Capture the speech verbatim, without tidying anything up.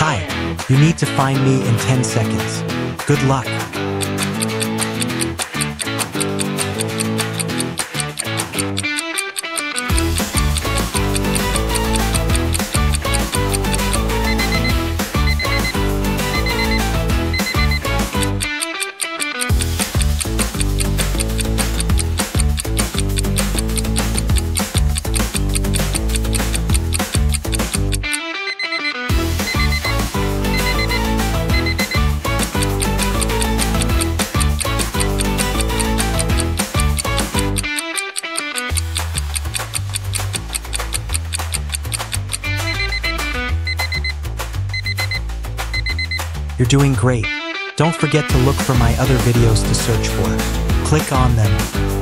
Hi, you need to find me in ten seconds. Good luck. You're doing great. Don't forget to look for my other videos to search for. Click on them.